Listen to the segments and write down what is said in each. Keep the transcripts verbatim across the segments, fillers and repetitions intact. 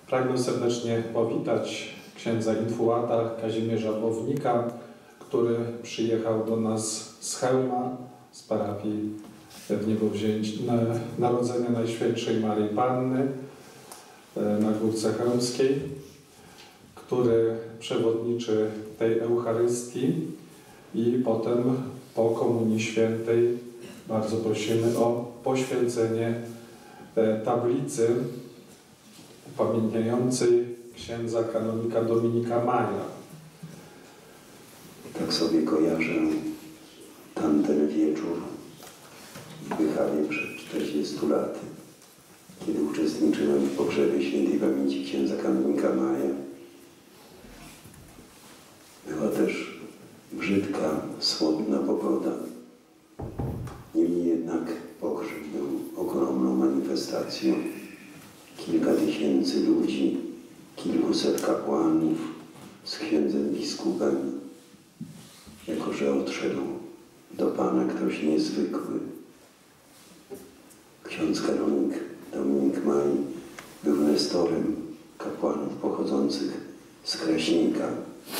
Pragnę serdecznie powitać księdza infułata Kazimierza Bownika, który przyjechał do nas z Chełma, z parafii Narodzenia Najświętszej Maryi Panny na Górce Chełmskiej, który przewodniczy tej Eucharystii i potem po Komunii Świętej bardzo prosimy o poświęcenie tablicy upamiętniającej księdza kanonika Dominika Maja. Tak sobie kojarzę tamten wieczór w Bychawie przed czterdziestu laty, kiedy uczestniczyłem w pogrzebie świętej pamięci księdza kanonika Maja. Była też brzydka, słodna pogoda. Niemniej jednak pogrzeb był ogromną manifestacją. Kilka tysięcy ludzi, kilkuset kapłanów z księdzem biskupem, jako że odszedł do Pana ktoś niezwykły. Ksiądz kanonik Dominik Maj był nestorem kapłanów pochodzących z Kraśnika.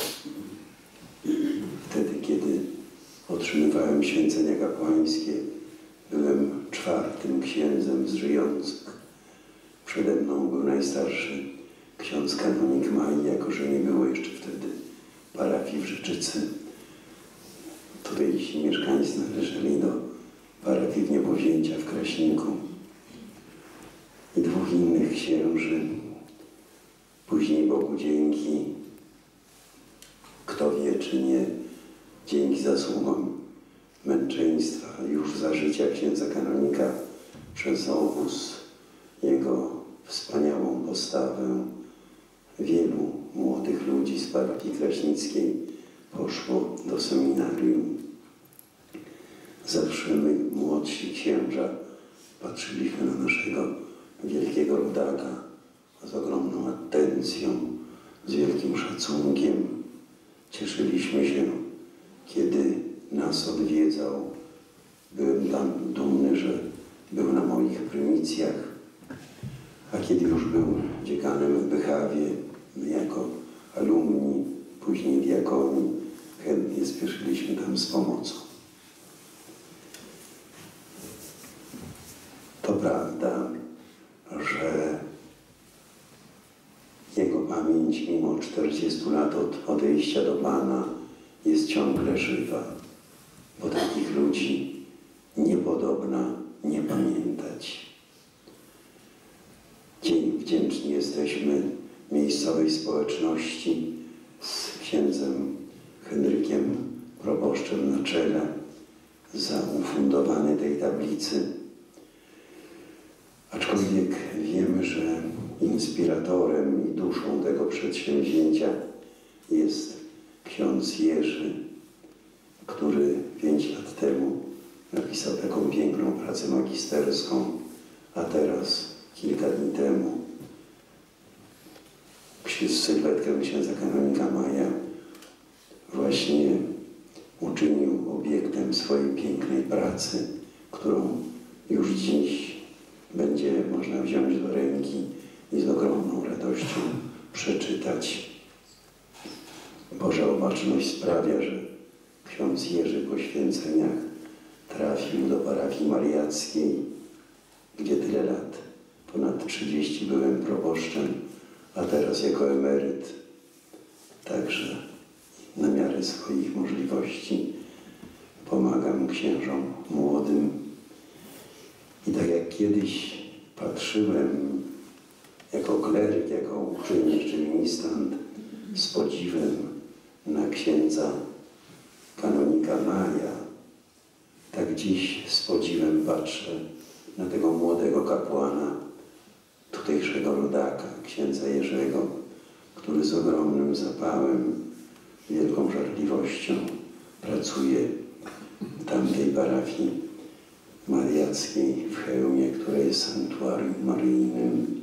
Wtedy, kiedy otrzymywałem święcenia kapłańskie, byłem czwartym księdzem z żyjących. Przede mną był najstarszy ksiądz kanonik Maj, jako że nie było jeszcze wtedy parafii w Rzeczycy. Tutaj ci mieszkańcy należeli do parafii w Niepowzięcia w Kraśniku. I dwóch innych księży. Później Bogu dzięki, kto wie czy nie, dzięki zasługom męczeństwa już za życia księdza kanonika przez obóz, jego wspaniałą postawę, wielu młodych ludzi z parafii kraśnickiej poszło do seminarium. Zawsze my, młodsi księża, patrzyliśmy na naszego wielkiego rodaka z ogromną atencją, z wielkim szacunkiem. Cieszyliśmy się, kiedy nas odwiedzał. Byłem tam dumny, że był na moich prymitjach, a kiedy już był dziekanem w Bychawie, my jako alumni, później diakoni, chętnie spieszyliśmy tam z pomocą. To prawda, że jego pamięć mimo czterdziestu lat od odejścia do Pana jest ciągle żywa, bo takich ludzi niepodobna nie pamiętać. Wdzięczni jesteśmy miejscowej społeczności z księdzem Henrykiem, proboszczem na czele, za ufundowanie tej tablicy. Aczkolwiek wiemy, że inspiratorem i duszą tego przedsięwzięcia jest ksiądz Jerzy, który pięć lat temu napisał taką piękną pracę magisterską, a teraz, kilka dni temu, sylwetkę księdza kanonika Maja właśnie uczynił obiektem swojej pięknej pracy, którą już dziś będzie można wziąć do ręki i z ogromną radością przeczytać. Boża opatrzność sprawia, że ksiądz Jerzy po święceniach trafił do parafii mariackiej, gdzie tyle lat, ponad trzydzieści, byłem proboszczem, a teraz jako emeryt także na miarę swoich możliwości pomagam księżom młodym. I tak jak kiedyś patrzyłem jako kleryk, jako uczeń czy ministrant z podziwem na księdza kanonika Maja, tak dziś z podziwem patrzę na tego młodego kapłana, tutejszego rodaka, księdza Jerzego, który z ogromnym zapałem, wielką żarliwością pracuje w tamtej parafii mariackiej w Chełmie, która jest sanktuarium maryjnym.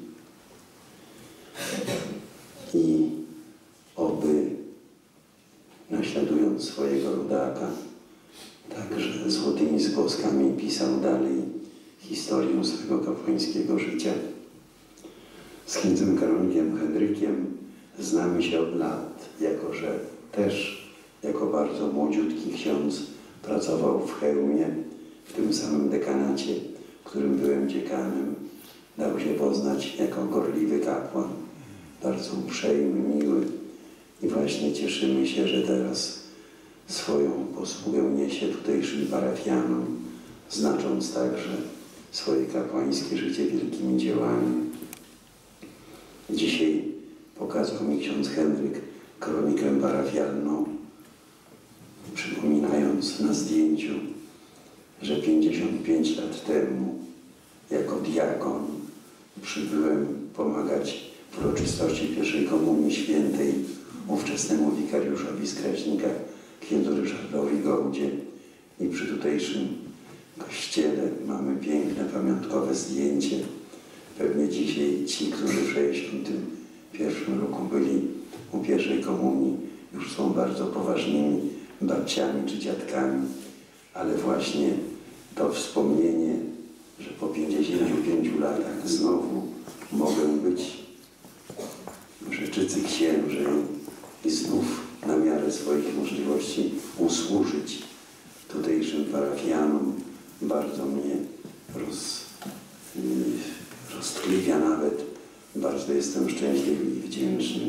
I oby, naśladując swojego rodaka, także złotymi zgłoskami pisał dalej historię swego kapłańskiego życia. Z księdzem kanonikiem Henrykiem znamy się od lat, jako że też jako bardzo młodziutki ksiądz pracował w Chełmie, w tym samym dekanacie, w którym byłem dziekanem. Dał się poznać jako gorliwy kapłan, bardzo uprzejmy, miły i właśnie cieszymy się, że teraz swoją posługę niesie tutejszym parafianom, znacząc także swoje kapłańskie życie wielkimi dziełami. Dzisiaj pokazał mi ksiądz Henryk kronikę parafialną, przypominając na zdjęciu, że pięćdziesiąt pięć lat temu jako diakon przybyłem pomagać w uroczystości pierwszej komunii świętej ówczesnemu wikariuszowi z Kraśnika, księdzu Ryszardowi Gołdzie, i przy tutejszym kościele mamy piękne pamiątkowe zdjęcie. Pewnie dzisiaj ci, którzy w sześćdziesiątym pierwszym roku byli u pierwszej komunii, już są bardzo poważnymi babciami czy dziadkami, ale właśnie to wspomnienie, że po pięćdziesięciu pięciu latach znowu mogę być w Rzeczycy księżem i znów na miarę swoich możliwości usłużyć tutejszym parafianom, bardzo mnie roz, roztkliwia nawet. Bardzo jestem szczęśliwy i wdzięczny.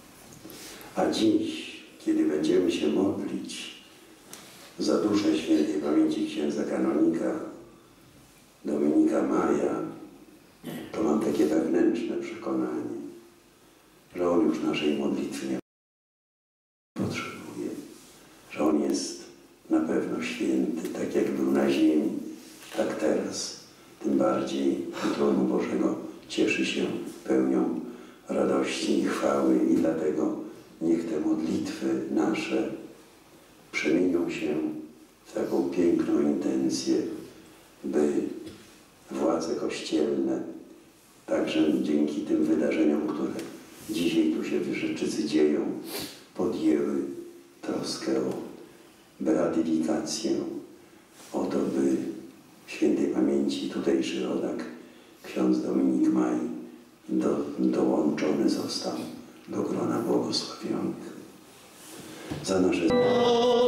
A dziś, kiedy będziemy się modlić za duszę świętej pamięci księdza kanonika Dominika Maja, to mam takie wewnętrzne przekonanie, że on już naszej modlitwy nie potrzebuje, że on jest na pewno święty, tak jak był na ziemi, tak teraz, tym bardziej u tronu Bożego cieszy się pełnią radości i chwały, i dlatego niech te modlitwy nasze przemienią się w taką piękną intencję, by władze kościelne, także dzięki tym wydarzeniom, które dzisiaj tu się w Rzeczycy dzieją, podjęły troskę o beatyfikację, o to, by w świętej pamięci tutejszy rodak, ksiądz Dominik Maj, do, dołączony został do grona błogosławionych. Za nasze